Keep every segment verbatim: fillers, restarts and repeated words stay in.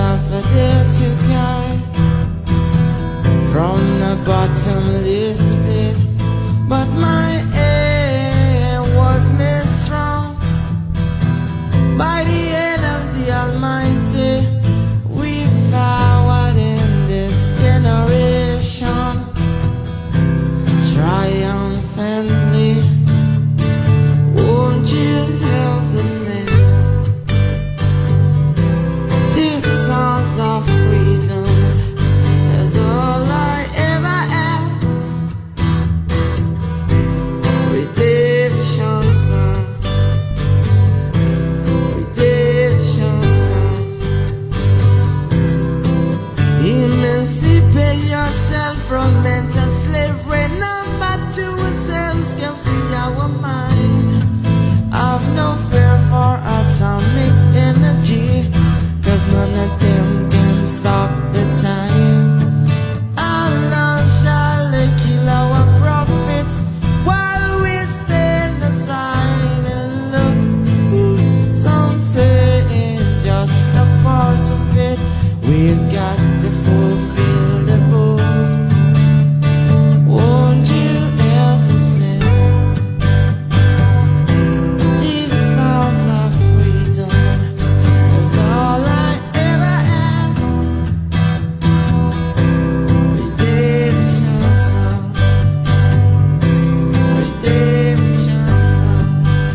never there to guide from the bottomless pit, but my aim was made strong by the hand of the Almighty. We forward in this generation triumphantly. Won't you help the sin? These songs of freedom is all I ever had. Redemption song, redemption song. Emancipate yourself from mental slavery. Number two ourselves can free our mind. I've no fear for atomic energy, cause none of them can stop the time. Allah shall kill our prophets while we stand aside and look. Some say it's just a part of it. We've got to fulfill the book. Won't you else the sin? These songs of freedom is all I ever had. Redemption song, redemption song,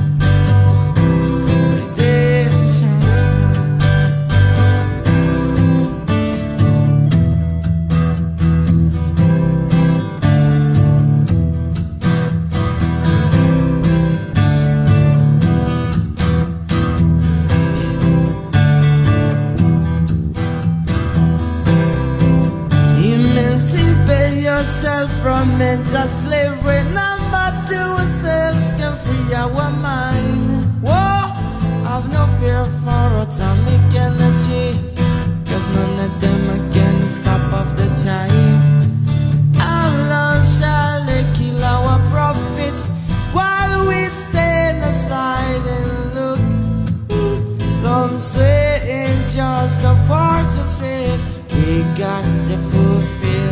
redemption song. Emancipate yourself from mental slavery. Number two ourselves can free our mind. Whoa, I've no fear for atomic energy, cause none of them can stop off the time. Allah shall kill our prophets while we stand aside and look. Some say it's just a part of it. We got to fulfill